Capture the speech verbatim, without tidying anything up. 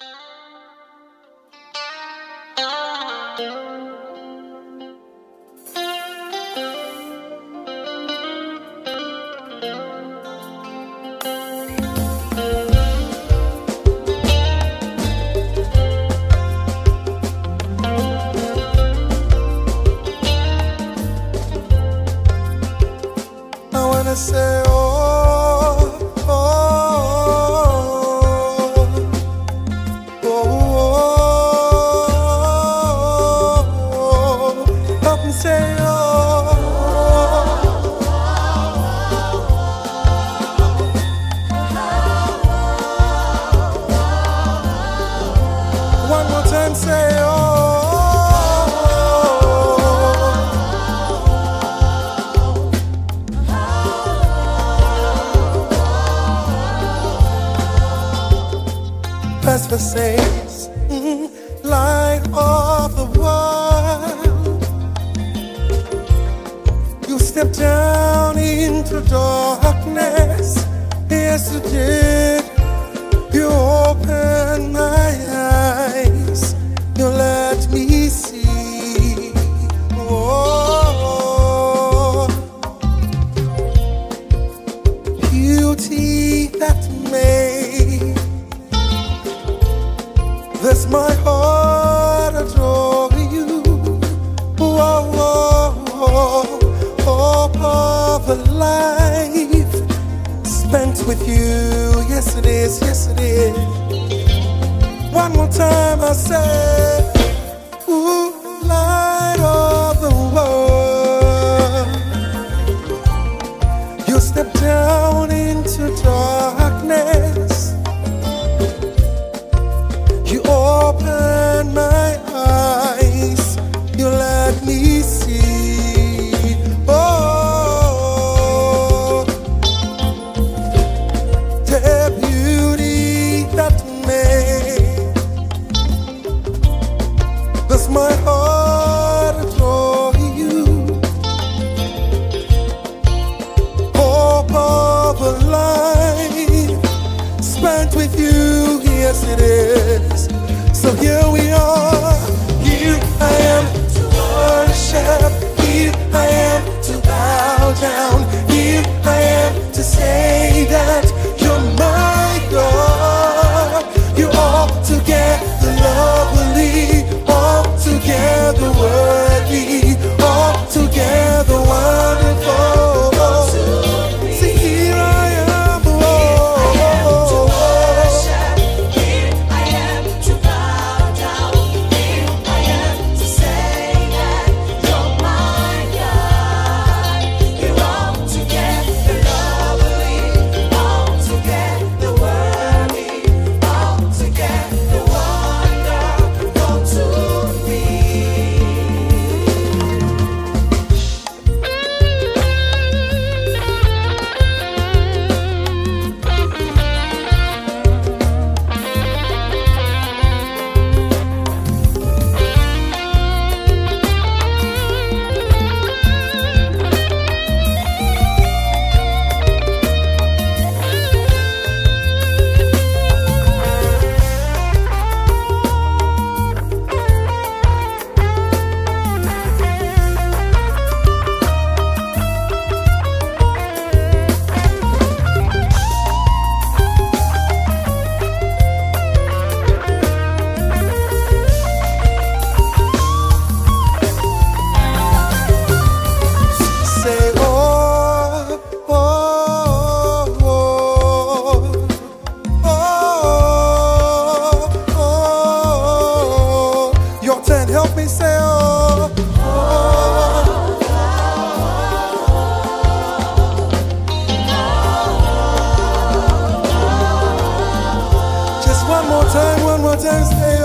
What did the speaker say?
Say, oh, oh, oh, oh, help me say, oh, one more time, say, oh. As for says, mm, light of the world, you step down into darkness. Yes, you did. You opened my eyes. You let me see. Oh, beauty that made this my heart adore you. Whoa, whoa, whoa. Hope of a life spent with you. Yes it is, yes it is. One more time I say, ooh, light of the world. You step down into darkness. Open my eyes, you let me see. Oh, the beauty that made does my heart adore you. Hope of a life spent with you, yes it is. So here we are, here I am to worship, here I am to bow down, here I am to say that you're my God. You're altogether lovely, altogether worthy, altogether wonderful. See, here I am, oh, one more time, say